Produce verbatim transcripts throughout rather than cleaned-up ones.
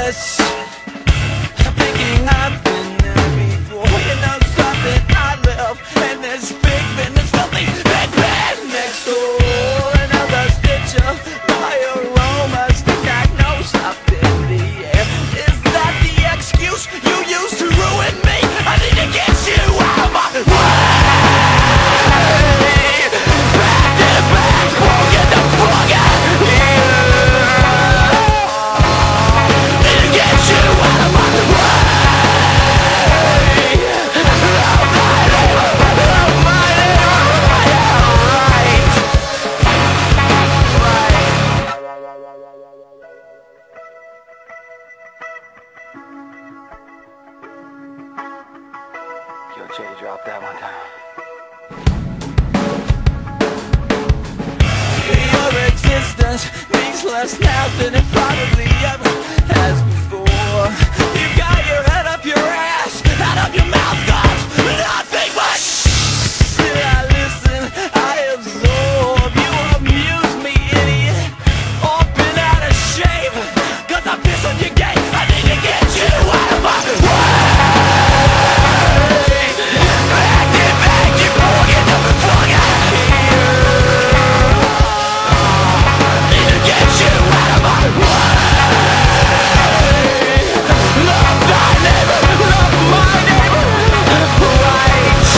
restless, thinking I've been there before. You know something, I live in this big bin, this filthy big bin next door. Another stitch of my aroma, to diagnose up in the air. Is that the excuse you use to ruin me? I need to get you out of my way. Back to back, won't get the fuck out of here. Need to get you out of my way. Out my name, out my name, right, right. Yo, Jay, drop that one down. Your existence means less now than it probably ever has before. You got your head up your ass, out of your mouth comes nothing but shh. I listen, I absorb, you amuse me, idiot. All been out of shape, cause I piss on your game. I need to get you out of my way. Back it, back it, boy, get the fuck out of here. Need to get you out of my way. Love thy neighbor, love my neighbor, right,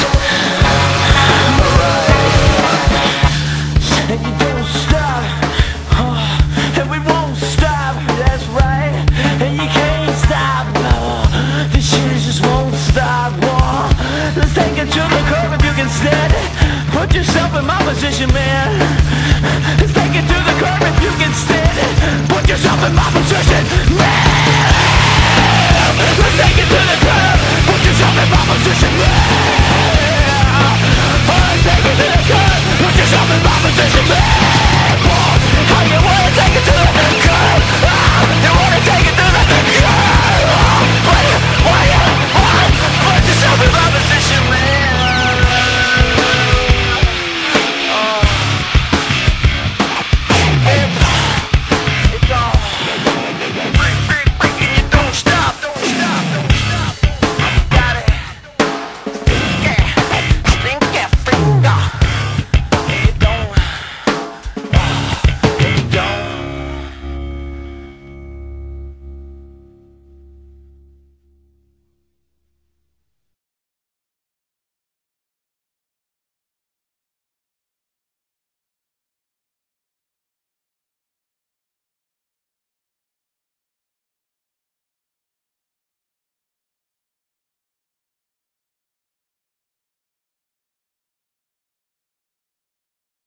right. And you don't stop, oh, and we won't stop, that's right. And you can't stop, no, this shit just won't stop. Oh, let's take it to the curb if you can stand it. Put yourself in my position, man. Let's take it to the curb if you can stand it. Put yourself in my position, man.